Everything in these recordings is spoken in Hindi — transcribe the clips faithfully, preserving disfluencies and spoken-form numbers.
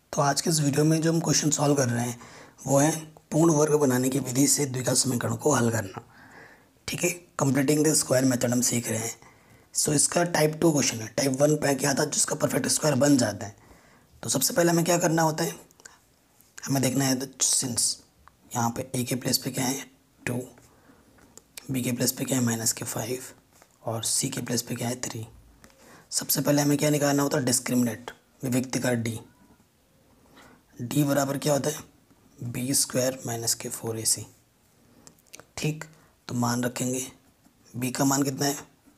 तो आज के इस वीडियो में जो हम क्वेश्चन सॉल्व कर रहे हैं वो है पूर्ण वर्ग बनाने की विधि से द्विघात समीकरण को हल करना। ठीक है, कंप्लीटिंग द स्क्वायर मेथड हम सीख रहे हैं। सो इसका टाइप टू क्वेश्चन है। टाइप वन पे क्या था, जिसका परफेक्ट स्क्वायर बन जाता है। तो सबसे पहले हमें क्या करना होता है, हमें देखना है द सिंस यहाँ पे ए के प्लेस पे क्या है टू, बी के प्लेस पे क्या है माइनस के फाइव और सी के प्लेस पे क्या है थ्री। सबसे पहले हमें क्या निकालना होता है, डिस्क्रिमिनेंट विभक्त का डी। डी बराबर क्या होता है बी स्क्वायर माइनस के फोर ए सी। ठीक, तो मान रखेंगे बी का मान कितना है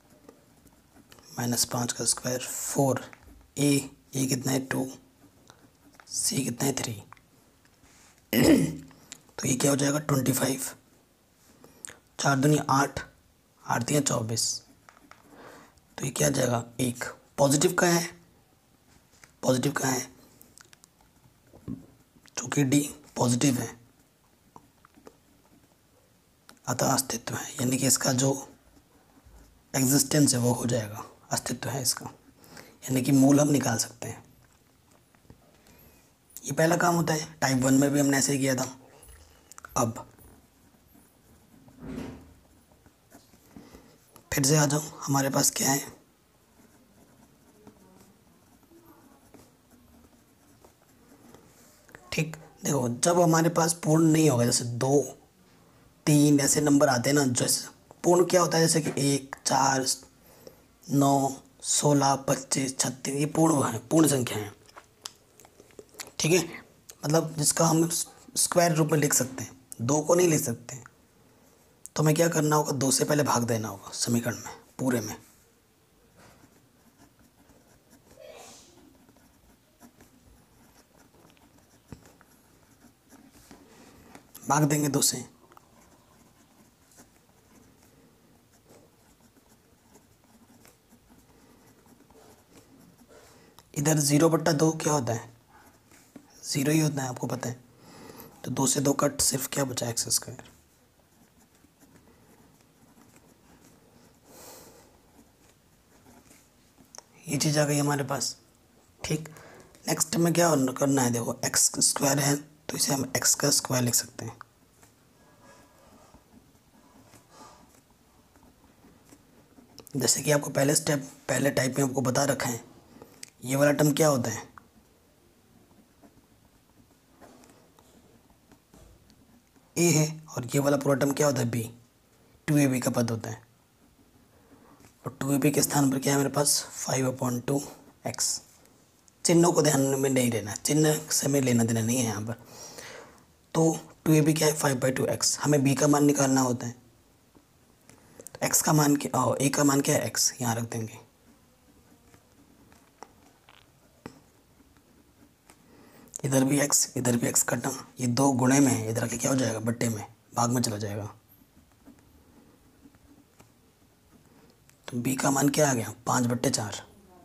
माइनस पाँच का स्क्वायर, फोर ए ए कितना है टू, सी कितना है थ्री। तो ये क्या हो जाएगा ट्वेंटी फाइव, चार दुनिया आठ, आठ दिया चौबीस। तो ये क्या आ जाएगा एक। पॉजिटिव का है, पॉजिटिव का है चूँकि डी पॉजिटिव है अतः अस्तित्व है, यानी कि इसका जो एग्जिस्टेंस है वो हो जाएगा, अस्तित्व है इसका, यानी कि मूल हम निकाल सकते हैं। ये पहला काम होता है। टाइप वन में भी हमने ऐसे ही किया था। अब फिर से आ जाओ, हमारे पास क्या है, ठीक देखो, जब हमारे पास पूर्ण नहीं होगा, जैसे दो तीन ऐसे नंबर आते हैं ना, जैसे पूर्ण क्या होता है, जैसे कि एक चार नौ सोलह पच्चीस छत्तीस, ये पूर्ण है, पूर्ण संख्या है। ठीक है, मतलब जिसका हम स्क्वायर रूप में लिख सकते हैं, दो को नहीं लिख सकते। तो हमें क्या करना होगा, दो से पहले भाग देना होगा समीकरण में, पूरे में। भाग देंगे दो से, इधर ज़ीरो बट्टा दो क्या होता है, ज़ीरो ही होता है, आपको पता है। तो दो से दो कट, सिर्फ क्या बचा एक्स स्क्वायर। ये चीज़ आ गई हमारे पास। ठीक, नेक्स्ट में क्या करना है, देखो एक्स स्क्वायर है तो इसे हम एक्स का स्क्वायर लिख सकते हैं। जैसे कि आपको पहले स्टेप पहले टाइप में आपको बता रखा है, ये वाला टर्म क्या होता है, ए है, और ये वाला पूरा टर्म क्या होता है बी, टू ए बी का पद होता है। और टू ए बी के स्थान पर क्या है मेरे पास फाइव अपॉन टू एक्स। चिन्हों को ध्यान में नहीं रहना, चिन्ह से में लेना देना नहीं है यहाँ पर। तो टू ए बी क्या है फाइव बाई टू एक्स, हमें बी का मान निकालना होता है। तो एक्स का मान क्या, ए का मान क्या है एक्स, यहाँ रख देंगे। इधर भी एक्स इधर भी एक्स कटा, ये दो गुणे में है, इधर के क्या हो जाएगा बट्टे में, भाग में चला जाएगा। तो बी का मान क्या आ गया पाँच बट्टे चार।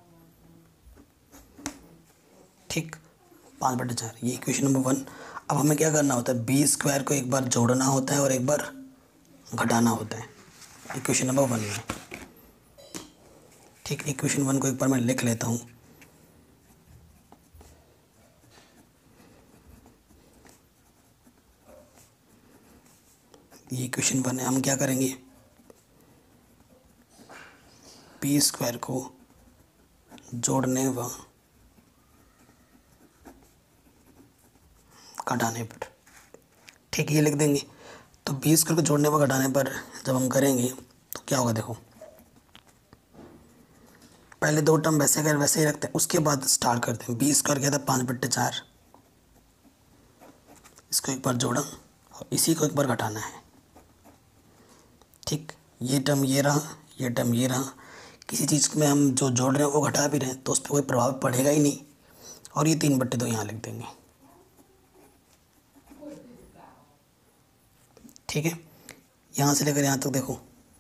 ठीक, पाँच बट्टे चार, ये इक्वेशन नंबर वन। अब हमें क्या करना होता है, बी स्क्वायर को एक बार जोड़ना होता है और एक बार घटाना होता है इक्वेशन नंबर वन में। ठीक, इक्वेशन वन को एक बार मैं लिख लेता हूँ। ये इक्वेशन वन है, हम क्या करेंगे, बी स्क्वायर को जोड़ने व घटाने पर, ठीक ये लिख देंगे। तो बी स्क्वायर को जोड़ने व घटाने पर जब हम करेंगे तो क्या होगा, देखो पहले दो टर्म वैसे अगर वैसे ही रखते हैं, उसके बाद स्टार्ट करते हैं। बी स्क्वायर क्या था पाँच बट्टे चार, इसको एक बार जोड़ा और इसी को एक बार घटाना है। ठीक, ये टर्म ये रहा, ये टर्म ये रहा। किसी चीज़ में हम जो जोड़ रहे हैं वो घटा भी रहे हैं तो उस पर कोई प्रभाव पड़ेगा ही नहीं। और ये तीन बट्टे तो यहाँ लिख देंगे। ठीक है, यहाँ से लेकर यहाँ तक देखो,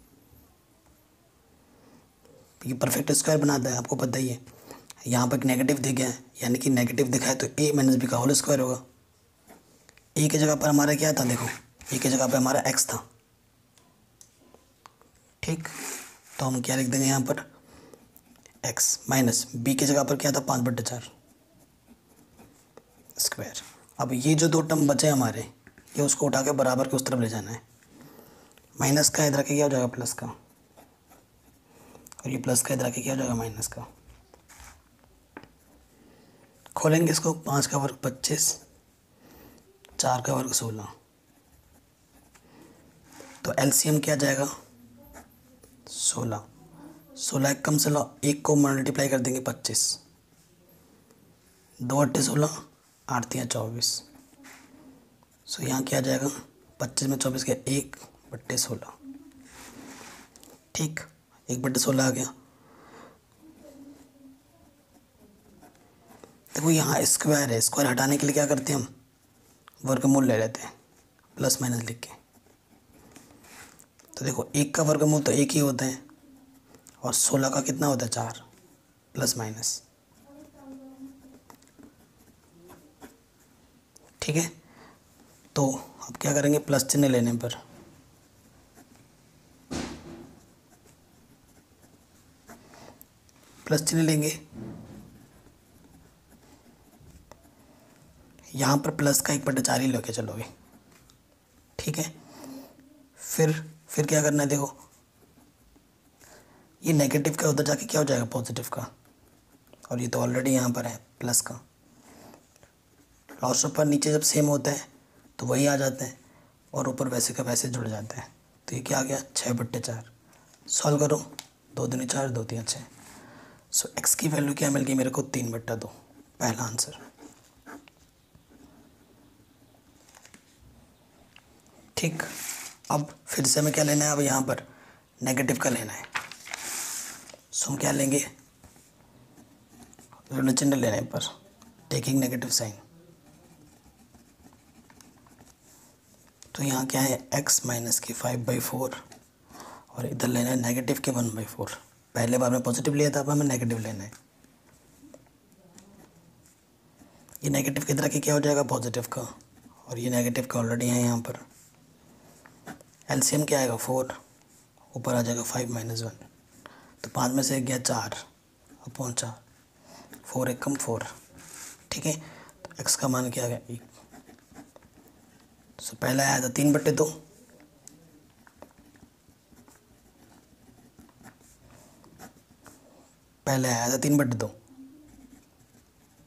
ये परफेक्ट स्क्वायर बनाता है, आपको पता ही है। यहाँ पर नेगेटिव दिख गया है, यानी कि नेगेटिव दिखा है तो ए माइनस बी का होल स्क्वायर होगा। ए की जगह पर हमारा क्या था, देखो ए की जगह पर हमारा एक्स था। ठीक, तो हम क्या लिख देंगे यहाँ पर एक्स माइनस बी की जगह पर क्या था पाँच बट्टे चार। स्क्वायर। अब ये जो दो टर्म बचे हमारे, ये उसको उठा के बराबर के उस तरफ ले जाना है। माइनस का इधर के क्या हो जाएगा प्लस का, और ये प्लस का इधर के क्या हो जाएगा माइनस का। खोलेंगे इसको, पाँच का वर्ग पच्चीस, चार का वर्ग सोलह, तो एलसीएम क्या जाएगा सोलह। सोलह एक कम से लो, एक को मल्टीप्लाई कर देंगे पच्चीस, दो अट्ठे सोलह, आठ तिया चौबीस। सो यहाँ क्या आ जाएगा, पच्चीस में चौबीस के एक बट्टे सोलह। ठीक, एक बट्टे सोलह आ गया। देखो यहाँ स्क्वायर है, स्क्वायर हटाने के लिए क्या करते हैं हम, वर्गमूल ले लेते हैं प्लस माइनस लिख के। तो देखो एक का वर्गमूल तो एक ही होता है, और सोलह का कितना होता है चार, प्लस माइनस। ठीक है, तो अब क्या करेंगे, प्लस चिन्ह लेने पर प्लस चिन्ह लेंगे, यहाँ पर प्लस का एक बटे चार ही लेके चलोगे। ठीक है, फिर फिर क्या करना है, देखो ये नेगेटिव का उधर जाके क्या हो जाएगा पॉजिटिव का, और ये तो ऑलरेडी यहाँ पर है प्लस का। लास्ट पर नीचे जब सेम होता है तो वही आ जाते हैं, और ऊपर वैसे का वैसे जुड़ जाते हैं। तो ये क्या आ गया, छः बट्टे चार। सॉल्व करो, दो दूनी चार, दो तीन छः। सो एक्स की वैल्यू क्या मिल गई मेरे को, तीन बट्टा दो, पहला आंसर। ठीक, अब फिर से हमें क्या लेना है, अब यहाँ पर नेगेटिव का लेना है। सो हम क्या लेंगे, ऋण चिन्ह लेने पर टेकिंग नेगेटिव साइन। तो यहाँ क्या है, x माइनस की फाइव बाई फोर, और इधर लेना है नेगेटिव के वन बाई फोर। पहले बार में पॉजिटिव लिया था, अब हमें नेगेटिव लेना है। ये नेगेटिव की तरह की क्या हो जाएगा पॉजिटिव का, और ये नेगेटिव का ऑलरेडी है यहाँ पर। एलसीएम क्या आएगा फोर, ऊपर आ जाएगा फाइव माइनस वन, तो पाँच में से एक गया चार, अपॉन चार, फोर एक कम फोर। ठीक है, तो एक्स का मान क्या आ गया एक। सो पहला आया था तीन बट्टे दो, पहले आया था तीन बट्टे दो,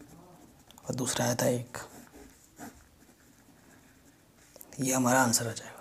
और दूसरा आया था एक। ये हमारा आंसर आ जाएगा।